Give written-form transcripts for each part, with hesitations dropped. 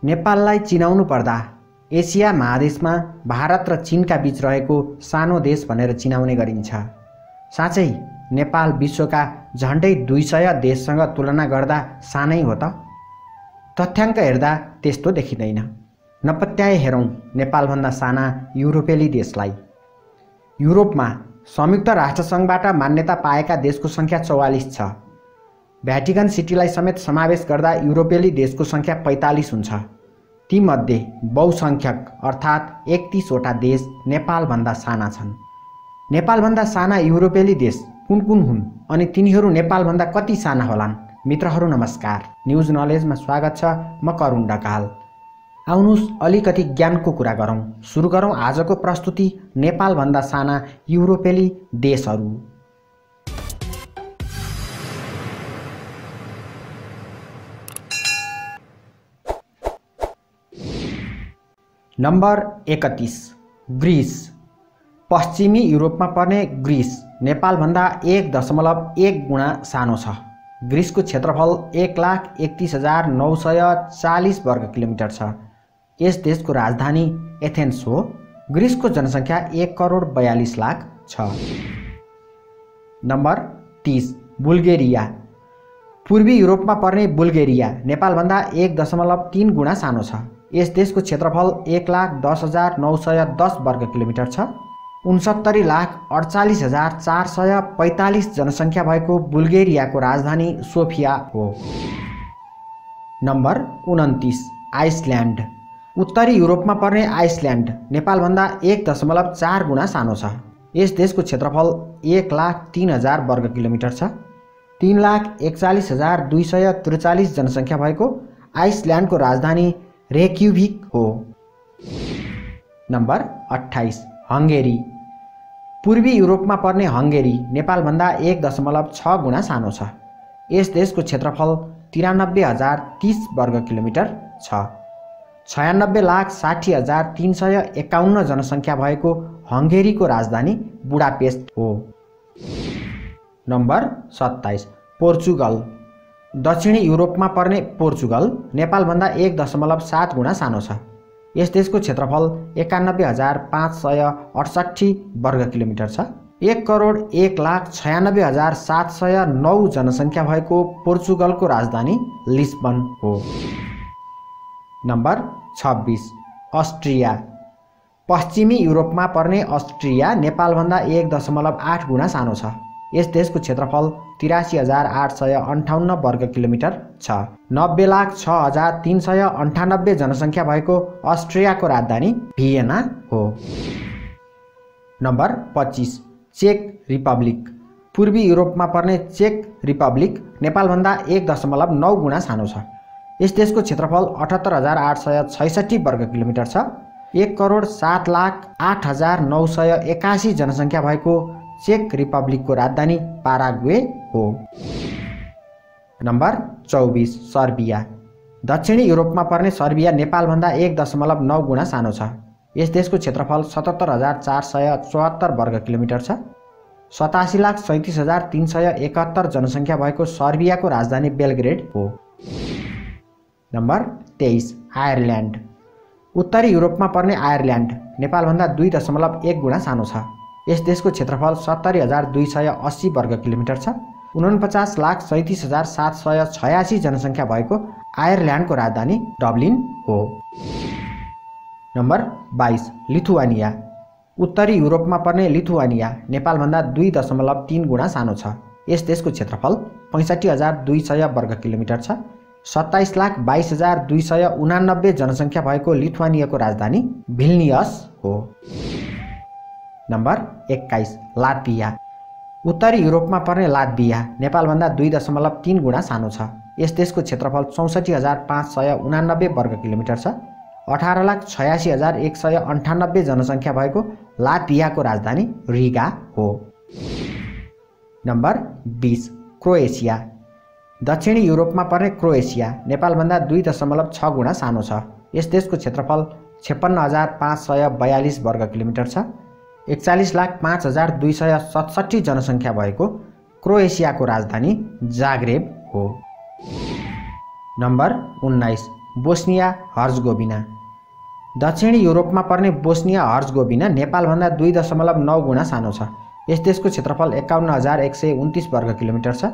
नेपाललाई चिनाउनु पर्दा एसिया महादेशमा भारत र चीनका बीच रहेको सानो देश भनेर चिनाउने गरिन्छ। साँच्चै नेपाल विश्वका झन्डै 200 देशसँग तुलना गर्दा सानै हो त? तथ्याङ्क हेर्दा त्यस्तो देखिँदैन। नपत्याए हेरौँ नेपालभन्दा साना युरोपेली देशलाई। युरोपमा संयुक्त राष्ट्रसङ्घबाट मान्यता पाएका देशको सङ्ख्या 44 छ। भ्याटिकन सिटीलाई समेत समावेश गर्दा युरोपेली देशको सङ्ख्या 45 हुन्छ। तीमध्ये बहुसङ्ख्यक अर्थात् 31 वटा देश नेपालभन्दा साना छन्। नेपालभन्दा साना युरोपेली देश कुन कुन हुन् अनि तिनीहरू नेपालभन्दा कति साना होलान्? मित्रहरू नमस्कार, न्युज नलेजमा स्वागत छ। म करुण ढकाल। आउनुहोस् अलिकति ज्ञानको कुरा गरौँ। सुरु गरौँ आजको प्रस्तुति नेपालभन्दा साना युरोपेली देशहरू। Number 31 Greece. पश्चिमी युरोपमा पर्ने ग्रिस नेपालभन्दा 1.1 गुणा सानो छ। ग्रिसको क्षेत्रफल 1,31,940 वर्ग किलोमिटर छ। यस देशको राजधानी एथेन्स हो। ग्रिसको जनसङ्ख्या 1,42,00,000 छ। Number 30 Bulgaria. पूर्वी युरोपमा पर्ने बुल्गेरिया नेपालभन्दा 1.3 गुणा सानो छ। यस देशको क्षेत्रफल 1,10,910 वर्ग किलोमिटर छ। 69,48,445 जनसङ्ख्या भएको बुल्गेरियाको राजधानी सोफिया हो। Number 29 Iceland. उत्तरी युरोपमा पर्ने आइसल्यान्ड नेपालभन्दा 1.4 गुणा सानो छ। यस देशको क्षेत्रफल 1,03,000 वर्ग किलोमिटर छ। 3,41,243 जनसङ्ख्या भएको आइसल्यान्डको राजधानी रेक्युभिक हो। Number 28 Hungary. पूर्वी युरोपमा पर्ने हङ्गेरी नेपालभन्दा 1.6 गुणा सानो छ। यस देशको क्षेत्रफल 93,030 वर्ग किलोमिटर छ। 96,60,351 जनसङ्ख्या भएको हङ्गेरीको राजधानी बुडापेस्ट हो। Number 27 Portugal. दक्षिणी युरोपमा पर्ने पोर्चुगल नेपालभन्दा 1.7 गुणा सानो छ। यस देशको क्षेत्रफल 91,568 वर्ग किलोमिटर छ। 1,01,96,709 जनसङ्ख्या भएको पोर्चुगलको राजधानी लिस्बन हो। Number 26 Austria. पश्चिमी युरोपमा पर्ने अस्ट्रिया नेपालभन्दा 1.8 गुणा सानो छ। यस देशको क्षेत्रफल 83,858 वर्ग किलोमिटर छ। 90,06,398 जनसङ्ख्या भएको अस्ट्रियाको राजधानी भियना हो। नम्बर 25 चेक रिपब्लिक। पूर्वी युरोपमा पर्ने चेक रिपब्लिक नेपालभन्दा 1.9 गुणा सानो छ। यस देशको क्षेत्रफल 78,866 वर्ग किलोमिटर छ। 1,07,08,981 जनसङ्ख्या भएको चेक रिपब्लिकको राजधानी पाराग्वे हो। Number 24 Serbia. दक्षिणी युरोपमा पर्ने सर्बिया नेपालभन्दा 1.9 गुणा सानो छ। यस देशको क्षेत्रफल 77,474 वर्ग किलोमिटर छ। 87,37,371 जनसङ्ख्या भएको सर्बियाको राजधानी बेलग्रेड हो। Number 23 Ireland. उत्तरी युरोपमा पर्ने आयरल्यान्ड नेपालभन्दा 2.1 गुणा सानो छ। यस देशको क्षेत्रफल 70,280 वर्ग किलोमिटर छ। 49,37,786 जनसङ्ख्या भएको आयरल्यान्डको राजधानी डब्लिन हो। Number 22 Lithuania. उत्तरी युरोपमा पर्ने लिथुआनिया नेपालभन्दा 2.3 गुणा सानो छ। यस देशको क्षेत्रफल 65,200 वर्ग किलोमिटर छ। 27,22,289 जनसङ्ख्या भएको लिथुआनियाको राजधानी भिल्नियस हो। Number 21 Latvia. उत्तरी युरोपमा पर्ने लात्भिया नेपालभन्दा 2.3 गुणा सानो छ। यस देशको क्षेत्रफल 64,589 वर्ग किलोमिटर छ। 18,86,198 जनसङ्ख्या भएको लात्भियाको राजधानी रिगा हो। Number 20 Croatia. दक्षिणी युरोपमा पर्ने क्रोएसिया नेपालभन्दा 2.6 गुणा सानो छ। यस देशको क्षेत्रफल 56,542 वर्ग किलोमिटर छ। 41,05,267 जनसङ्ख्या भएको क्रोएसियाको राजधानी जाग्रेब हो। Number 19 Bosnia Herzegovina. दक्षिणी युरोपमा पर्ने बोस्निया हर्जगोभिना नेपालभन्दा 2.9 गुणा सानो छ। यस देशको क्षेत्रफल 51,129 वर्ग किलोमिटर छ।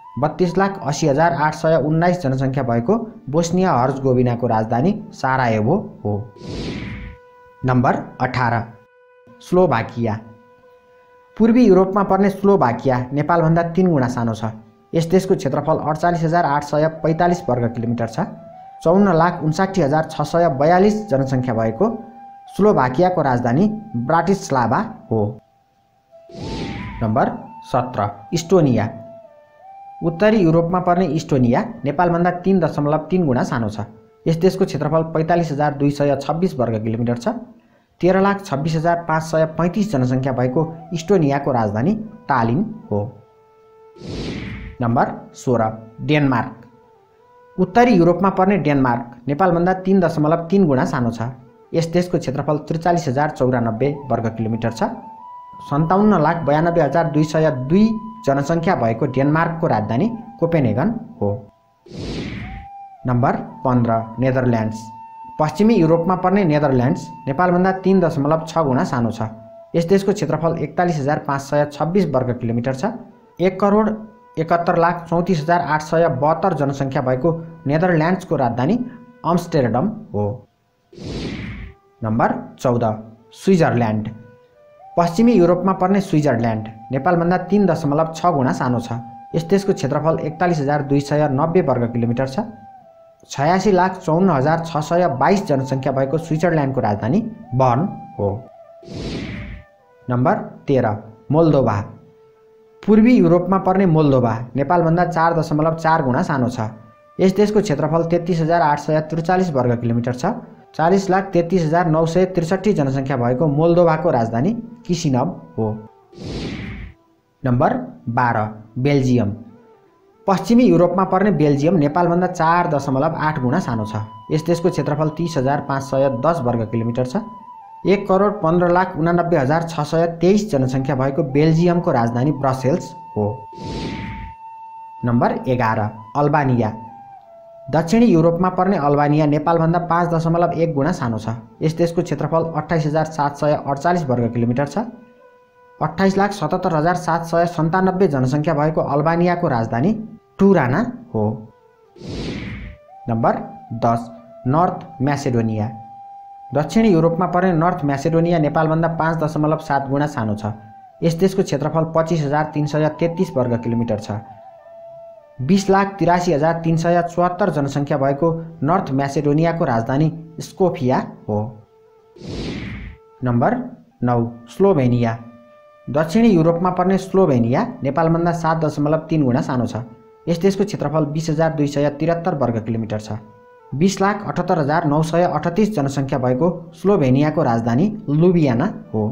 32,80,819 जनसङ्ख्या भएको बोस्निया हर्जगोभिनाको राजधानी सारायेभो हो। Number 18 Slovakia. पूर्वी युरोपमा पर्ने स्लोभाकिया नेपालभन्दा 3 गुणा सानो छ। यस देशको क्षेत्रफल 48,845 वर्ग किलोमिटर छ। 54,59,642 जनसङ्ख्या भएको स्लोभाकियाको राजधानी ब्राटिस्लाभा हो। Number 17 Estonia. उत्तरी युरोपमा पर्ने इस्टोनिया नेपालभन्दा 3.3 गुणा सानो छ। यस देशको क्षेत्रफल 45,226 वर्ग किलोमिटर छ। 13,26,535 जनसङ्ख्या भएको इस्टोनियाको राजधानी टालिन हो। Number 16 Denmark. उत्तरी युरोपमा पर्ने डेनमार्क नेपालभन्दा 3.3 गुणा सानो छ। यस देशको क्षेत्रफल 43,094 वर्ग किलोमिटर छ। 57,92,202 जनसङ्ख्या भएको डेनमार्कको राजधानी कोपेनहेगन हो। Number 15 Netherlands. पश्चिमी युरोपमा पर्ने नेदरल्यान्ड्स नेपालभन्दा 3.6 गुणा सानो छ। यस देशको क्षेत्रफल 41,526 वर्ग किलोमिटर छ। 1,71,34,872 जनसङ्ख्या भएको नेदरल्यान्ड्सको राजधानी अम्स्टरडम हो। Number 14 Switzerland. पश्चिमी युरोपमा पर्ने स्विजरल्यान्ड नेपालभन्दा 3.6 गुणा सानो छ। यस देशको क्षेत्रफल 41,290 वर्ग किलोमिटर छ। 86,54,622 जनसङ्ख्या भएको स्विजरल्यान्डको राजधानी बर्न हो। Number 13 Moldova. पूर्वी युरोपमा पर्ने मोल्दोभा नेपालभन्दा 4.4 गुणा सानो छ। यस देशको क्षेत्रफल 33,843 वर्ग किलोमिटर छ। 40,33,963 जनसङ्ख्या भएको मोल्दोभाको राजधानी किसिनभ हो। Number 12 Belgium. पश्चिमी युरोपमा पर्ने बेल्जियम नेपालभन्दा 4.8 गुणा सानो छ। यस देशको क्षेत्रफल 30,510 वर्ग किलोमिटर छ। 1,15,89,623 जनसङ्ख्या भएको बेल्जियमको राजधानी ब्रसेल्स हो। Number 11 Albania. दक्षिणी युरोपमा पर्ने अल्बानिया नेपालभन्दा 5.1 गुणा सानो छ। यस देशको क्षेत्रफल 28,748 वर्ग किलोमिटर छ। 28,77,797 जनसङ्ख्या भएको अल्बानियाको राजधानी टुराना हो। Number 10 North Macedonia. दक्षिणी युरोपमा पर्ने नर्थ म्यासेडोनिया नेपालभन्दा 5.7 गुणा सानो छ। यस देशको क्षेत्रफल 25,333 वर्ग किलोमिटर छ। 20,83,374 जनसङ्ख्या भएको नर्थ म्यासेडोनियाको राजधानी स्कोफिया हो। Number 9 Slovenia. दक्षिणी युरोपमा पर्ने स्लोभेनिया नेपालभन्दा 7.3 गुणा सानो छ। यस देशको क्षेत्रफल 20,273 वर्ग किलोमिटर छ। 20,78,938 जनसङ्ख्या भएको स्लोभेनियाको राजधानी लुबियाना हो।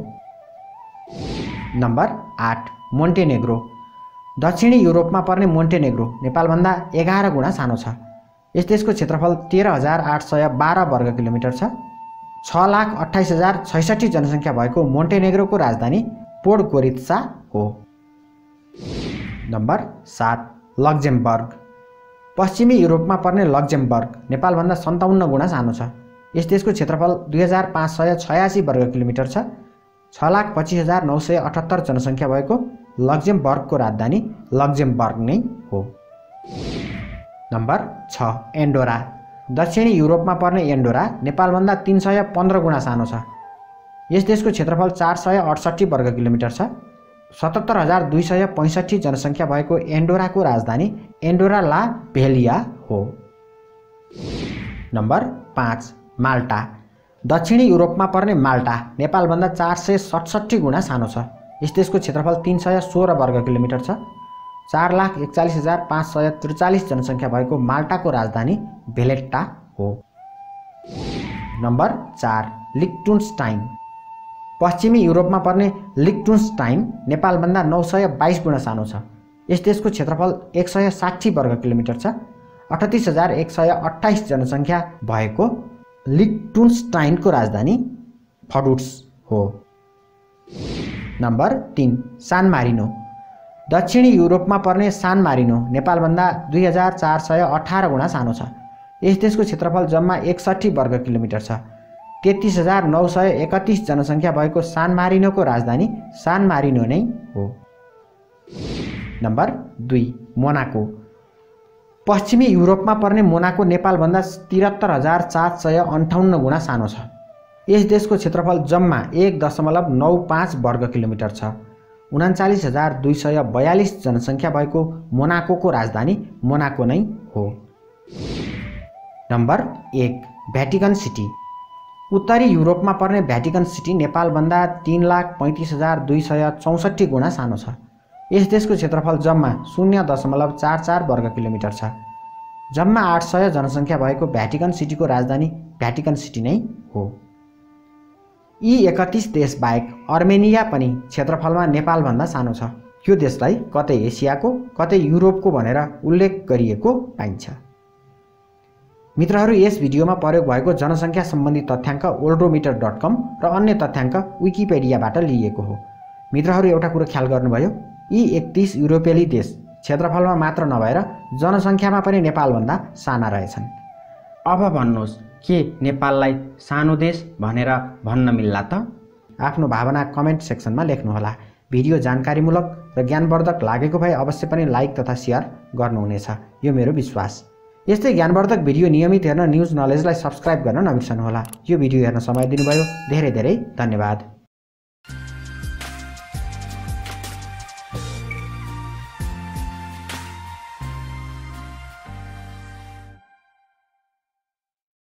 Number 8 Montenegro. दक्षिणी युरोपमा पर्ने मोन्टेनेग्रो नेपालभन्दा 11 गुणा सानो छ। यस देशको क्षेत्रफल 13,812 वर्ग किलोमिटर छ। 6,28,066 जनसङ्ख्या भएको मोन्टेनेग्रोको राजधानी पोडगोरित्सा हो। Number 7 Luxembourg. पश्चिमी युरोपमा पर्ने लक्जेमबर्ग नेपालभन्दा 57 गुणा सानो छ। यस देशको क्षेत्रफल 2,586 वर्ग किलोमिटर छ। 6,25,978 जनसङ्ख्या भएको लक्जेमबर्गको राजधानी लक्जेमबर्ग नै हो। Number 6 Andorra. दक्षिणी युरोपमा पर्ने एन्डोरा नेपालभन्दा 315 गुणा सानो छ। यस देशको क्षेत्रफल 468 वर्ग किलोमिटर छ। 77,265 जनसङ्ख्या भएको एन्डोराको राजधानी एन्डोरा ला भेलिया हो। Number 5 Malta. दक्षिणी युरोपमा पर्ने माल्टा नेपालभन्दा 467 गुणा सानो छ। यस देशको क्षेत्रफल 316 वर्ग किलोमिटर छ। 4,41,543 जनसङ्ख्या भएको माल्टाको राजधानी भेलेट्टा हो। Number 4 Liechtenstein. पश्चिमी युरोपमा पर्ने लिक्टुनस्टाइन नेपालभन्दा 922 गुणा सानो छ। यस देशको क्षेत्रफल 160 वर्ग किलोमिटर छ। 38,128 जनसङ्ख्या भएको लिक्टुनस्टाइनको राजधानी फडुट्स हो। Number 3 San Marino. दक्षिणी युरोपमा पर्ने सान मारिनो नेपालभन्दा 2,418 गुणा सानो छ। यस देशको क्षेत्रफल जम्मा 61 वर्ग किलोमिटर छ। 33,931 जनसङ्ख्या भएको सान मारिनोको राजधानी सान मारिनो नै हो। Number 2 Monaco. पश्चिमी युरोपमा पर्ने मोनाको नेपालभन्दा 73,458 गुणा सानो छ। यस देशको क्षेत्रफल जम्मा 1.95 वर्ग किलोमिटर छ। 39,242 जनसङ्ख्या भएको मोनाकोको राजधानी मोनाको नै हो। Number 1 Vatican City. उत्तरी युरोपमा पर्ने भ्याटिकन सिटी नेपालभन्दा 3,35,264 गुणा सानो छ। यस देशको क्षेत्रफल जम्मा 0.44 वर्ग किलोमिटर छ। जम्मा 800 जनसङ्ख्या भएको भ्याटिकन सिटीको राजधानी भ्याटिकन सिटी नै हो। यी 31 देश बाहेक अर्मेनिया पनि क्षेत्रफलमा नेपालभन्दा सानो छ। यो देशलाई कतै एसियाको कतै युरोपको भनेर उल्लेख गरिएको पाइन्छ। मित्रहरू, यस भिडियोमा प्रयोग भएको जनसङ्ख्या सम्बन्धी तथ्याङ्क worldometer.com र अन्य तथ्याङ्क विकिपेडियाबाट लिइएको हो। मित्रहरू, एउटा कुरो ख्याल गर्नुभयो, यी 31 युरोपेली देश क्षेत्रफलमा मात्र नभएर जनसङ्ख्यामा पनि नेपालभन्दा साना रहेछन्। अब भन्नुहोस्, के नेपाललाई सानो देश भनेर भन्न मिल्ला त? आफ्नो भावना कमेन्ट सेक्सनमा लेख्नुहोला। भिडियो जानकारीमूलक र ज्ञानवर्धक लागेको भए अवश्य पनि लाइक तथा सेयर गर्नुहुनेछ, यो मेरो विश्वास। यस्तै ज्ञानवर्धक भिडियो नियमित हेर्न न्युज नलेजलाई सब्स्क्राइब गर्न नबिर्सनुहोला। यो भिडियो हेर्न समय दिनुभयो धेरै धेरै धन्यवाद।